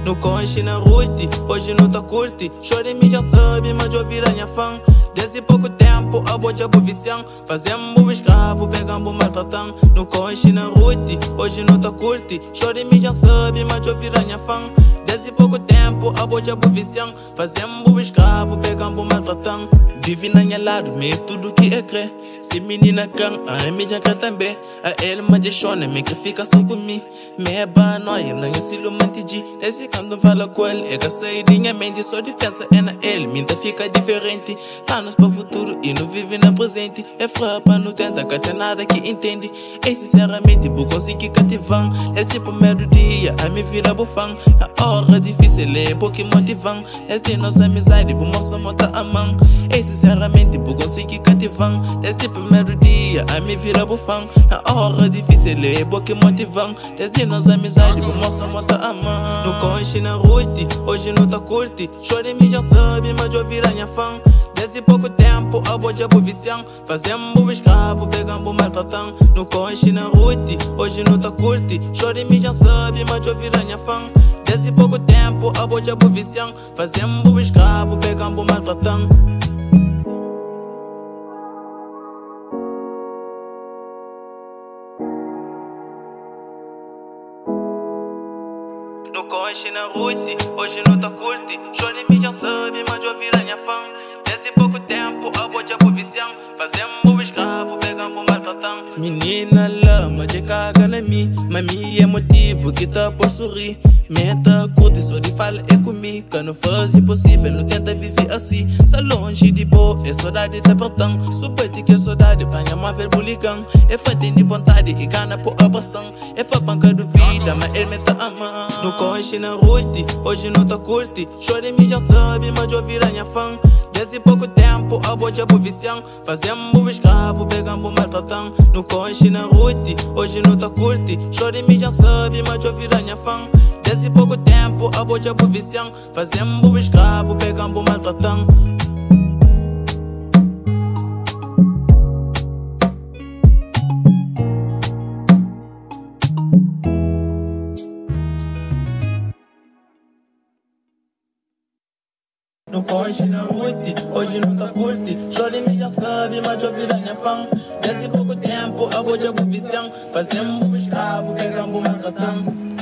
No conche na rute, hoje não tá curte. Chore me já sabe, mas eu vira minha fã. Desde pouco tempo, a boa já vicião. Fazemos o escravo, pegamos o maltratão. No conche na rute, hoje não tá curte. Chore me já sabe, mas eu vira minha fã. Desde pouco tempo, a boa já vicião. Fazemos o escravo, pegamos o maltratão. Vive na minha lado, me tudo que é crer. Se menina can, a mim já quer também. A ele mas já chora, me que fica só comigo. Me é banóia, não é silo mantigi. Desde quando fala com ele, é que sair de minha mente. Só de pensa é na ele, minha fica diferente. Planos para o futuro e não vive na presente. É frapa, não tenta, que tem nada que entende. E sinceramente, vou conseguir cativar. Esse primeiro dia, a minha vida bufão. Na hora difícil, é porque motivam. Esse nossa amizade, vou mostrar monta a mão. E sinceramente, vou conseguir cativar. Desde primeiro dia, a minha vida bufão. Na hora difícil, é porque motivam. Desde nossa amizade, vou mostrar monta a mão. No conche na rute, hoje não tá curte. Chore me já sabe, mas eu vira minha fã. Desde pouco tempo, a boa já vicião. Fazemos o escravo, pegamos o maltratão. No conche na rute, hoje não tá curte. Chore me já sabe, mas eu vira minha fã. Desde pouco tempo, a boa já vicião. Fazemos o escravo, pegamos o maltratão. No conche na rute, hoje não tá curte. Chore me já sabe, mas eu vira minha fã. Desde pouco tempo, a boa já vicião. Fazemos o escravo, pegamos o maltratão. Menina lama de caga na mim. Mami é motivo que tá por sorrir. Meta curte, só de fala é comigo. Que não faz impossível, não tenta viver assim. Sa longe de boa, é saudade de apertão. Supeite que é saudade, panha uma ver bulicão. É fã de vontade e gana por abração. É fã panca do vida, mas ele me tá amando. No conche na rute, hoje não tá curte. Chore me já sabe, mas eu vira minha fã. Desde pouco tempo, a boa já vicião. Fazemos o escravo, pegamos o maltratão. No conche na rute, hoje não tá curte. Chore me já sabe, mas eu vira minha fã. Desde pouco tempo, a boa já vicião. Fazemos o escravo, pegamos o maltratão. No conche na rute, hoje não tá curte. Chore me já sabe, mas eu vira minha fã. Desde pouco tempo, a boa já vicião. Fazemos o escravo, pegamos o maltratão.